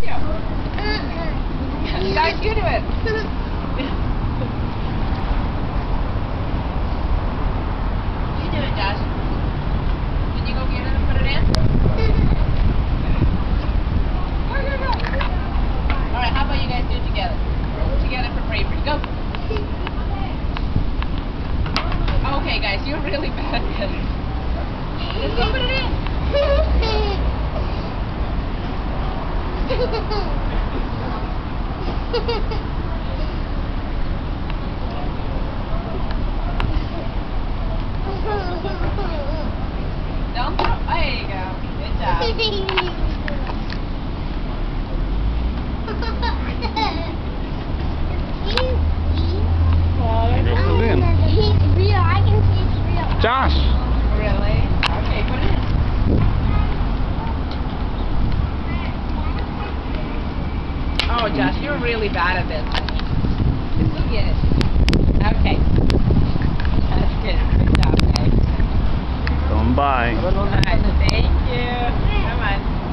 Yeah. Guys, you do it. You do it, Josh. Can you go get it and put it in? Go. Alright, how about you guys do it together? Together for bravery. Go. Okay, guys, you're really bad at this. Let's go put it in. Don't throw. There you go. Good job. Josh! Really? Okay, put it in. Oh, Josh, you're really bad at this. Let's go get it. Okay. That's good. Good job, guys. Going by. Alright, thank you. Come on.